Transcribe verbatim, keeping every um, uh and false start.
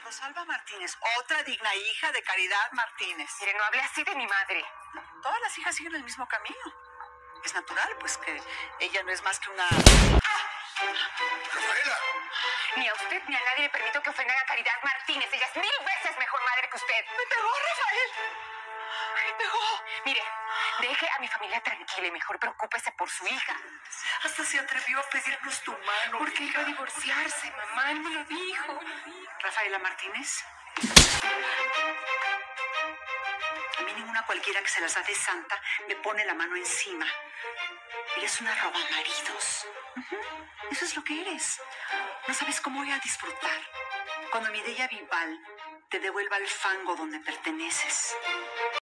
Rosalba Martínez, otra digna hija de Caridad Martínez. Mire, no hable así de mi madre. Todas las hijas siguen el mismo camino. Es natural, pues, que ella no es más que una... ¡Rafaela! Ni a usted ni a nadie le permito que ofendan a Caridad Martínez. Ella es mil veces mejor madre que usted. ¡Me pegó, Rafael! ¡Me pegó! Mire, deje a mi familia tranquila y mejor preocúpese por su hija. Hasta se atrevió a pedirnos tu mano. ¿Por qué iba a divorciarse? Mamá no me lo dijo. Rafaela Martínez. A mí ninguna cualquiera que se las da de santa me pone la mano encima. Eres una robamaridos. Uh-huh. Eso es lo que eres. No sabes cómo voy a disfrutar cuando Mireya Vival te devuelva el fango donde perteneces.